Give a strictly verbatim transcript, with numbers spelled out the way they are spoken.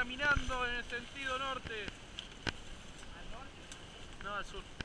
caminando en el sentido norte. ¿Al norte? No, al sur.